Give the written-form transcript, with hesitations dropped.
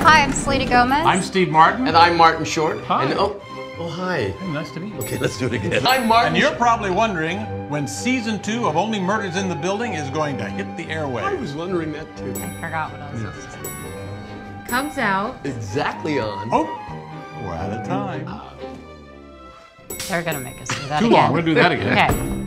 Hi, I'm Selena Gomez. I'm Steve Martin. And I'm Martin Short. Hi. And hi. Hey, nice to meet you. Okay, let's do it again. I'm Martin. And you're probably wondering when season 2 of Only Murders in the Building is going to hit the airwaves. I was wondering that too. I forgot what I was supposed to say. Comes out. Exactly on. Oh, we're out of time. They're gonna make us do that Too again. long. We'll do that again. Okay.